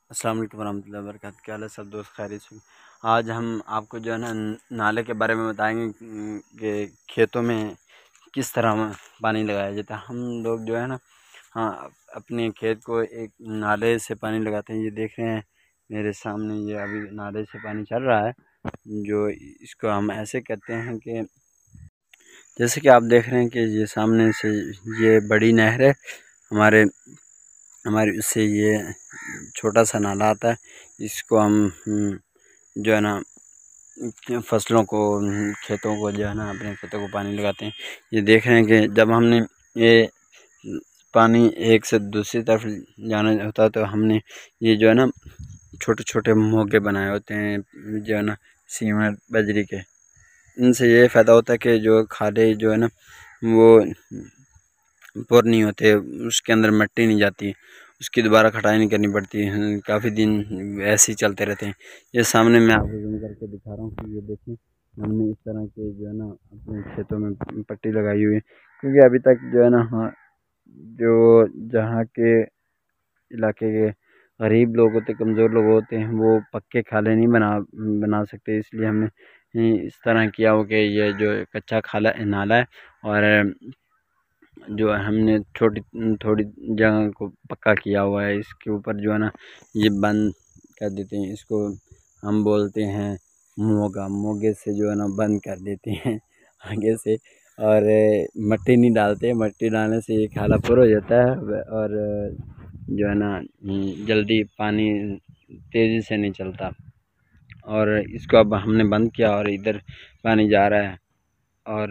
अस्सलाम वालेकुम warahmatullahi wabarakatuh। क्या हाल है सब दोस्त, खैरियत से? आज हम आपको जो है ना नाले के बारे में बताएंगे कि खेतों में किस तरह पानी लगाया जाता है। हम लोग जो है ना हाँ अपने खेत को एक नाले से पानी लगाते हैं। ये देख रहे हैं मेरे सामने, ये अभी नाले से पानी चल रहा है। जो इसको हम ऐसे कहते हैं कि जैसे कि आप देख रहे हैं कि ये सामने से ये बड़ी नहर है हमारे हमारे उससे ये छोटा सा नाला आता है। इसको हम जो है ना फसलों को खेतों को जो है ना अपने खेतों को पानी लगाते हैं। ये देख रहे हैं कि जब हमने ये पानी एक से दूसरी तरफ जाना होता है तो हमने ये जो है ना छोटे छोटे मोगे बनाए होते हैं, जो है ना सीमेंट बजरी के। इनसे ये फ़ायदा होता है कि जो खाले जो है ना वो पुर नहीं होते, उसके अंदर मिट्टी नहीं जाती, उसकी दोबारा खटाई नहीं करनी पड़ती है, काफ़ी दिन ऐसे ही चलते रहते हैं। ये सामने मैं आपको जूम करके दिखा रहा हूँ कि ये देखिए हमने इस तरह के जो है ना अपने खेतों में पट्टी लगाई हुई है। क्योंकि अभी तक जो है ना जो जहाँ के इलाके के गरीब लोग होते, कमज़ोर लोग होते हैं, वो पक्के खाले नहीं बना सकते। इसलिए हमने इस तरह किया हो कि ये जो कच्चा खाला नाला है और जो हमने छोटी थोड़ी जगह को पक्का किया हुआ है। इसके ऊपर जो है ना ये बंद कर देते हैं, इसको हम बोलते हैं मोगे से जो है ना बंद कर देते हैं आगे से। और मिट्टी नहीं डालते, मिट्टी डालने से ये खाला पूरा हो जाता है और जो है ना जल्दी पानी तेज़ी से नहीं चलता। और इसको अब हमने बंद किया और इधर पानी जा रहा है और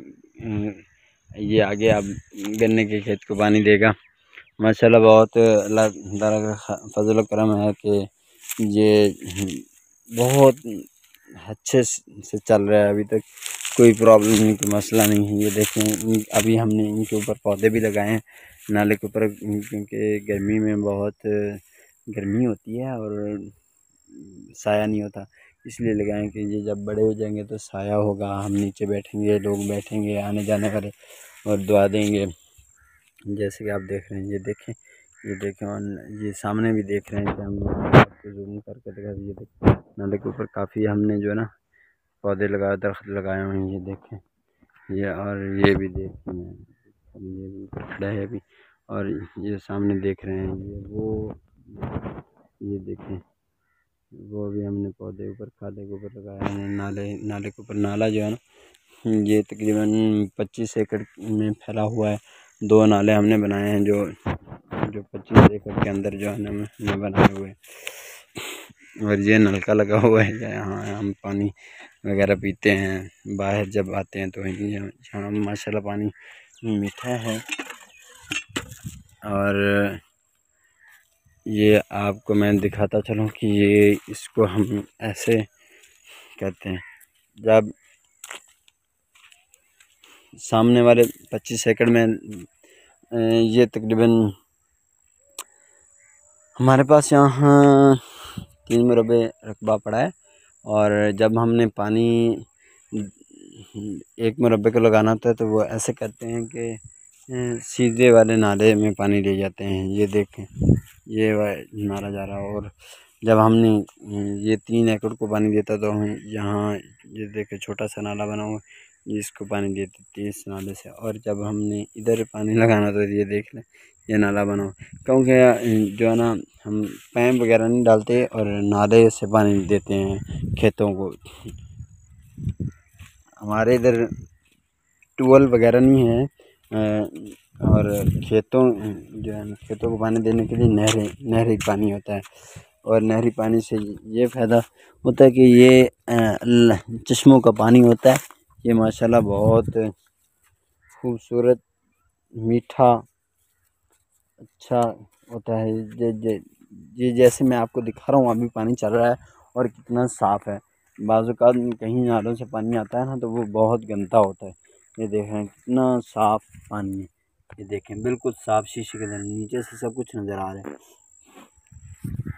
ये आगे अब गन्ने के खेत को पानी देगा। माशाल्लाह बहुत अल्लाह ताला का फजल करम है कि ये बहुत अच्छे से चल रहा है। अभी तक कोई प्रॉब्लम नहीं, कोई मसला नहीं है। ये देखें अभी हमने इनके ऊपर पौधे भी लगाए हैं नाले के ऊपर, क्योंकि गर्मी में बहुत गर्मी होती है और साया नहीं होता, इसलिए लगाएं कि ये जब बड़े हो जाएंगे तो साया होगा, हम नीचे बैठेंगे, लोग बैठेंगे आने जाने वाले और दुआ देंगे। जैसे कि आप देख रहे हैं, ये देखें और ये सामने भी देख रहे हैं कि हम आपको जूम करके दिखा। ये देखें नाले के ऊपर काफ़ी हमने जो है ना पौधे लगाए, दरख्त लगाए हुए हैं। ये देखें ये, और ये भी देखें, ये भी खड़ा है अभी। और ये सामने देख रहे हैं ये देखें वो भी हमने पौधे ऊपर खाले के ऊपर लगाए हैं। नाले के ऊपर नाला जो है ना ये तकरीबन 25 एकड़ में फैला हुआ है। 2 नाले हमने बनाए हैं जो 25 एकड़ के अंदर जो है ना हमने बनाए हुए हैं। और ये नलका लगा हुआ है यहाँ हम पानी वगैरह पीते हैं। बाहर जब आते हैं तो यहाँ माशाल्लाह पानी मीठा है। और ये आपको मैं दिखाता चलूँ कि ये इसको हम ऐसे कहते हैं। जब सामने वाले 25 एकड़ में ये तकरीबन हमारे पास यहाँ 3 मुरब्बे रकबा पड़ा है। और जब हमने पानी 1 मुरब्बे को लगाना होता है तो वो ऐसे करते हैं कि सीधे वाले नाले में पानी ले जाते हैं। ये देखें ये नाला जा रहा है और जब हमने ये 3 एकड़ को पानी देता तो हम यहाँ ये देखें छोटा सा नाला बना हुआ जिसको पानी देते थे इस नाले से। और जब हमने इधर पानी लगाना तो ये देख लें ये नाला बना हुआ, क्योंकि जो है ना हम पैप वगैरह नहीं डालते और नाले से पानी देते हैं खेतों को। हमारे इधर ट्यूबवेल वगैरह नहीं है और खेतों जो है खेतों को पानी देने के लिए नहरी पानी होता है। और नहरी पानी से ये फ़ायदा होता है कि ये चश्मों का पानी होता है। ये माशाल्लाह बहुत खूबसूरत मीठा अच्छा होता है। ये जैसे मैं आपको दिखा रहा हूँ अभी पानी चल रहा है और कितना साफ़ है। बाज़ औक़ात कहीं नालों से पानी आता है ना तो वो बहुत गंदा होता है। ये देखें कितना साफ़ पानी है, ये देखें बिल्कुल साफ़ शीशे के तरह नीचे से सब कुछ नज़र आ रहा है।